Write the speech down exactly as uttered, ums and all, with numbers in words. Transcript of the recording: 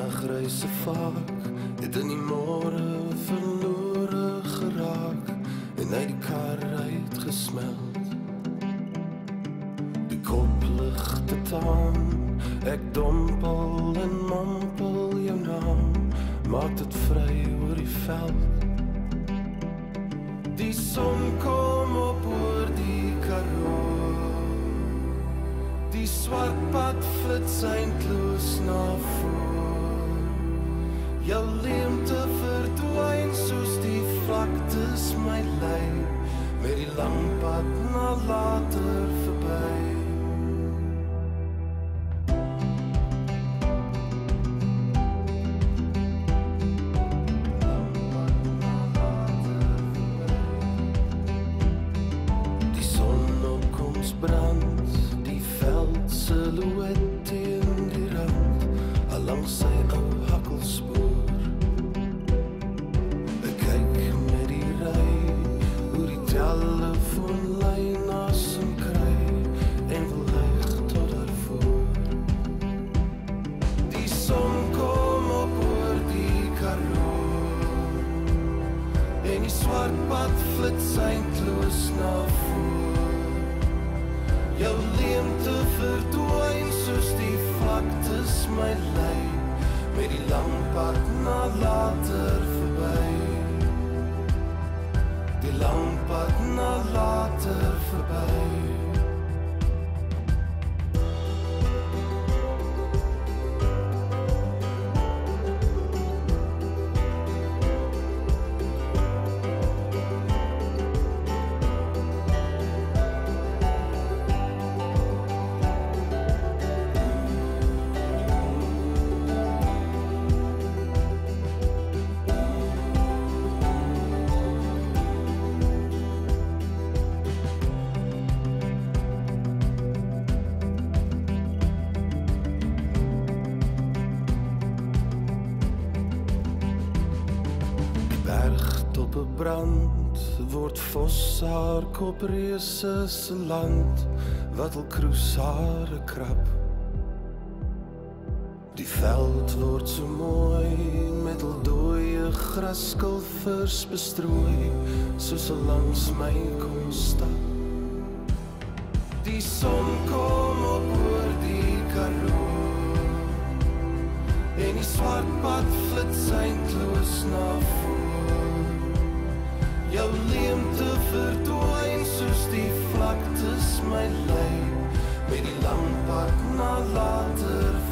nachtreise vaak het in die môre verlore geraak en uit die kar uitgesmeld. Die kopligte taan, ek dompel en mompel jou naam, maak dit vry oor die veld. Die son kom op oor die Karoo, die swart pad flits eindloos na voor. Jou leemte verdwyn soos die vlaktes my lei, met die lang pad na later verby. Die son op ons brand, die veld silhouet teen die rand, allangs sy ou hakkelspoor. Ek kyk met die ry, hoe die telefoonlyn asem kry, en wil hyg tot daarvoor. Die son kom op oor die Karoo, en die swart pad flits eindloos na voor. Jou leemte verdwyn soos die vlaktes my lei, met die lang pad na later verby. Die lang pad na later verby. Bergtoppe brand, word vos haar kop reuse se land, wat al kroes hare krap. Die veld word so mooi, met al dooie graskulvers bestrooi, soos al langs my kom stap. Die son kom op oor die Karoo, en die swart pad flits eindloos na voor. Jou leemte verdwyn soos die vlaktes my lei, met die lang pad na later